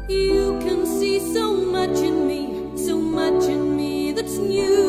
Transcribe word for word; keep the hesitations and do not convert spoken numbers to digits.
You can see so much in me, so much in me that's new.